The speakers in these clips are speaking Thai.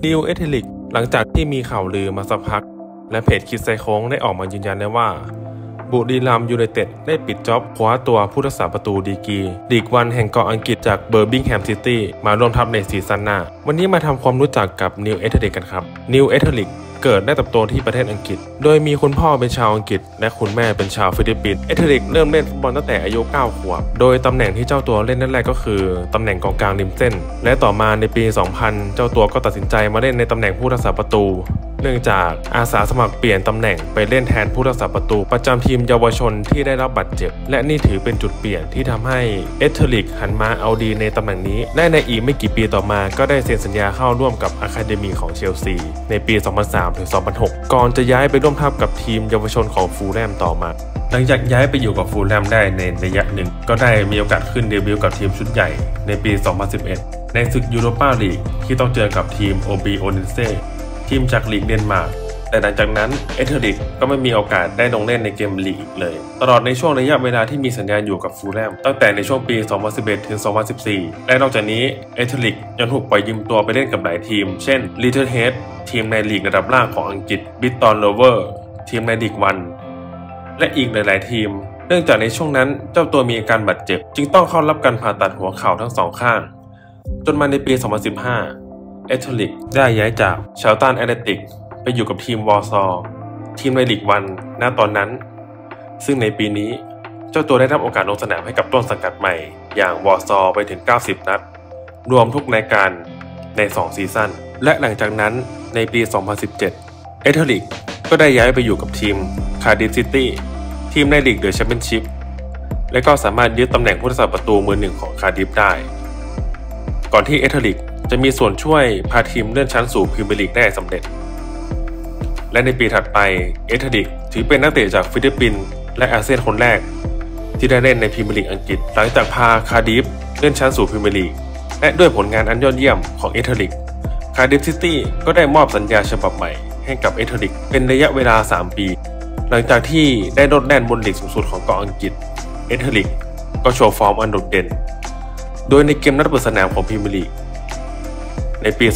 นิวเอเทลิกหลังจากที่มีข่าวลือมาสักพักและเพจคิดไซโค้งได้ออกมายืนยันแล้วว่าบุรีรัมย์ยูไนเต็ดได้ปิดจ็อบคว้าตัวผู้รักษาประตูดีกรีลีกวันแห่งเกาะอังกฤษจากเบอร์มิงแฮมซิตี้มาร่วมทัพในซีซั่นหน้าวันนี้มาทำความรู้จักกับนิวเอเทลิกกันครับนิวเอเทลิกเกิดและเติบโตที่ประเทศอังกฤษโดยมีคุณพ่อเป็นชาวอังกฤษและคุณแม่เป็นชาวฟิลิปปินส์เอเทลิกเริ่มเล่นฟุตบอลตั้งแต่อายุ9 ขวบโดยตำแหน่งที่เจ้าตัวเล่นนั่นแรกก็คือตำแหน่งกองกลางริมเส้นและต่อมาในปี 2000 เจ้าตัวก็ตัดสินใจมาเล่นในตำแหน่งผู้รักษาประตูเนื่องจากอาสาสมัครเปลี่ยนตำแหน่งไปเล่นแทนผู้รักษาประตูประจำทีมเยาวชนที่ได้รับบาดเจ็บและนี่ถือเป็นจุดเปลี่ยนที่ทำให้เอเทลิกหันมาเอาดีในตำแหน่งนี้และในอีกไม่กี่ปีต่อมาก็ได้เซ็นสัญญาเข้าร่วมกับอะคาเดมีของเชลซีในปี 2003 ถึง 2006 ก่อนจะย้ายไปร่วมทัพกับทีมเยาวชนของฟูลแลมต่อมาหลังจากย้ายไปอยู่กับฟูลแลมได้ในระยะหนึ่งก็ได้มีโอกาสขึ้นเดบิวต์กับทีมชุดใหญ่ในปี 2011 ในศึกยูโรปาลีกที่ต้องเจอกับทีมโอบีโอเนเซ่ทีมจากลีกเดนมาร์กแต่หลังจากนั้นเอเทลิกก็ไม่มีโอกาสได้ลงเล่นในเกมลีกอีกเลยตลอดในช่วงระยะเวลาที่มีสัญญาอยู่กับฟูลแลมตั้งแต่ในช่วงปี 2011 ถึง 2014 และนอกจากนี้เอเทลิกยังถูกปล่อยยืมตัวไปเล่นกับหลายทีมเช่นลิตเทิลเฮดทีมในลีกระดับล่างของอังกฤษบิตตันโรเวอร์ทีมในลีกวันและอีกหลายๆทีมเนื่องจากในช่วงนั้นเจ้าตัวมีอาการบาดเจ็บจึงต้องเข้ารับการผ่าตัดหัวเข่าทั้งสองข้างจนมาในปี 2015 เอเทลิกได้ย้ายจากเชลตันแอตเลติกไปอยู่กับทีมวอร์ซอทีมในลีกวันณตอนนั้นซึ่งในปีนี้เจ้าตัวได้รับโอกาสลงสนามให้กับต้นสังกัดใหม่อย่างวอร์ซอไปถึง90 นัดรวมทุกรายการใน2 ซีซั่นและหลังจากนั้นในปี 2017 เอเทลิกก็ได้ย้ายไปอยู่กับทีมคาร์ดิฟซิตี้ทีมในลีกเดอะแชมเปี้ยนชิพและก็สามารถยึดตำแหน่งผู้รักษาประตูมือหนึ่งของคาร์ดิฟได้ก่อนที่เอเทลิกจะมีส่วนช่วยพาทีมเลื่อนชั้นสู่พรีเมียร์ลีกได้สำเร็จและในปีถัดไปเอเทลิกถือเป็นนักเตะจากฟิลิปปินส์และอาเซียนคนแรกที่ได้เล่นในพรีเมียร์ลีกอังกฤษหลังจากพาคาร์ดิฟเลื่อนชั้นสู่พรีเมียร์ลีกและด้วยผลงานอันยอดเยี่ยมของเอเทลิกคาร์ดิฟซิตี้ก็ได้มอบสัญญาฉบับใหม่ให้กับเอเทลิกเป็นระยะเวลา3 ปีหลังจากที่ได้โดดแล่นบนลีกสูงสุดของเกาะอังกฤษเอเทลิกก็โชว์ฟอร์มอันโดดเด่นโดยในเกมนัดเปิดสนามของพรีเมียร์ลีกในปี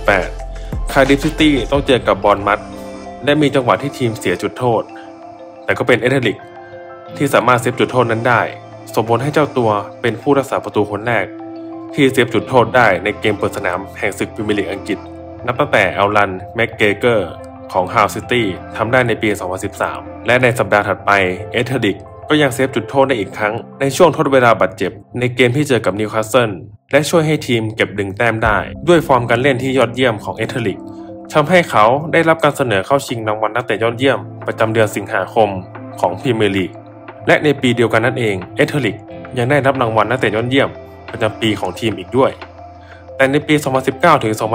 2018 คาร์ดิฟซิตี้ต้องเจอกับบอร์นมัธและมีจังหวะที่ทีมเสียจุดโทษแต่ก็เป็นเอเทลิกที่สามารถเซฟจุดโทษนั้นได้ส่งผลให้เจ้าตัวเป็นผู้รักษาประตูคนแรกที่เซฟจุดโทษได้ในเกมเปิดสนามแห่งศึกพรีเมียร์ลีกอังกฤษนับตั้งแต่อัลลันแม็กเกเกอร์ของฮาวซิตี้ทำได้ในปี 2013 และในสัปดาห์ถัดไปเอเทลิกก็ยังเซฟจุดโทษได้อีกครั้งในช่วงทดเวลาบาดเจ็บในเกมที่เจอกับนิวคาสเซิลและช่วยให้ทีมเก็บ1 แต้มได้ด้วยฟอร์มการเล่นที่ยอดเยี่ยมของเอเทลิกทำให้เขาได้รับการเสนอเข้าชิงรางวัลนักเตะยอดเยี่ยมประจำเดือนสิงหาคมของพรีเมียร์ลีกและในปีเดียวกันนั่นเองเอเทลิกยังได้รับรางวัลนักเตะยอดเยี่ยมประจำปีของทีมอีกด้วยแต่ในปี 2019 ถึง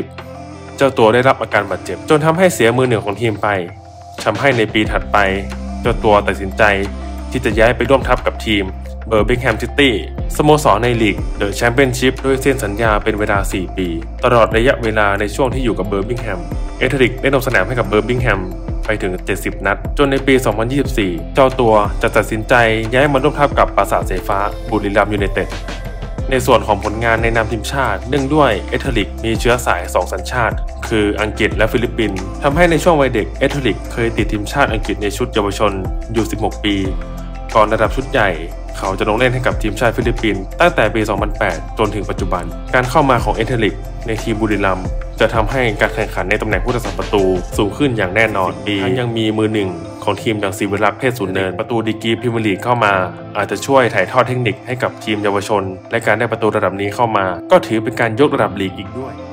2020 เจ้าตัวได้รับอาการบาดเจ็บจนทำให้เสียมือหนึ่งของทีมไปทำให้ในปีถัดไปเจ้าตัวตัดสินใจที่จะย้ายไปร่วมทัพกับทีมเบอร์มิงแฮมซิตี้สโมสรในลีกเดอะแชมเปี้ยนชิพโดยเซ็นสัญญาเป็นเวลา4 ปีตลอดระยะเวลาในช่วงที่อยู่กับเบอร์มิงแฮมเอเทลิกได้ลงสนามให้กับเบอร์มิงแฮมไปถึง70 นัดจนในปี 2024 เจ้าตัวจะตัดสินใจย้ายมาร่วมทัพกับปราสาทสายฟ้าบุรีรัมย์ยูไนเต็ดในส่วนของผลงานในนามทีมชาติเนื่องด้วยเอเทลิกมีเชื้อสาย2 สัญชาติคืออังกฤษและฟิลิปปินส์ทำให้ในช่วงวัยเด็กเอเทลิกเคยติดทีมชาติอังกฤษในชุดเยาวชนอยู่16 ปีก่อนระดับชุดใหญ่เขาจะลงเล่นให้กับทีมชาติฟิลิปปินส์ตั้งแต่ปี 2008 จนถึงปัจจุบันการเข้ามาของเอเทลิกในทีมบุรีรัมย์จะทำให้การแข่งขันในตำแหน่งผู้รักษาประตูสูงขึ้นอย่างแน่นอนทั้งยังมีมือหนึ่งของทีมอย่างศิวรักษ์เทศสูรเนินประตูดีกรีพรีเมียร์ลีกเข้ามาอาจจะช่วยถ่ายทอดเทคนิคให้กับทีมเยาวชนและการได้ประตูระดับนี้เข้ามาก็ถือเป็นการยกระดับลีกอีกด้วย